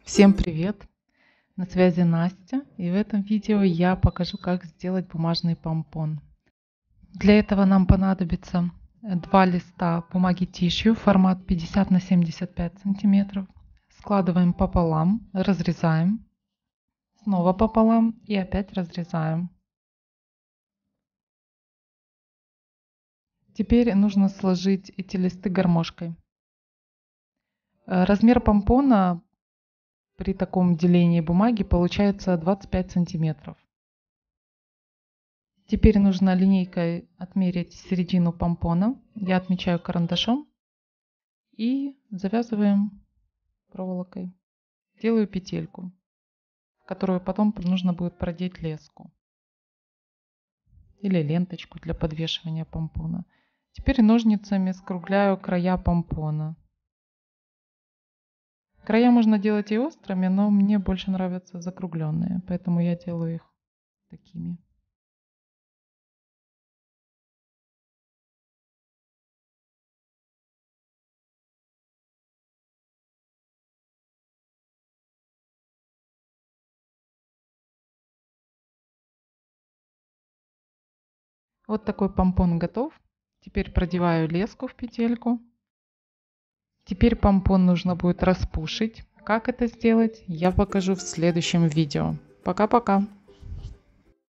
Всем привет! На связи Настя, и в этом видео я покажу, как сделать бумажный помпон. Для этого нам понадобится два листа бумаги тишью, формат 50 на 75 сантиметров. Складываем пополам, разрезаем, снова пополам и опять разрезаем. Теперь нужно сложить эти листы гармошкой. Размер помпона при таком делении бумаги получается 25 сантиметров. Теперь нужно линейкой отмерить середину помпона. Я отмечаю карандашом и завязываем проволокой. Делаю петельку, в которую потом нужно будет продеть леску или ленточку для подвешивания помпона. Теперь ножницами скругляю края помпона. Края можно делать и острыми, но мне больше нравятся закругленные, поэтому я делаю их такими. Вот такой помпон готов. Теперь продеваю леску в петельку. Теперь помпон нужно будет распушить. Как это сделать, я покажу в следующем видео. Пока-пока!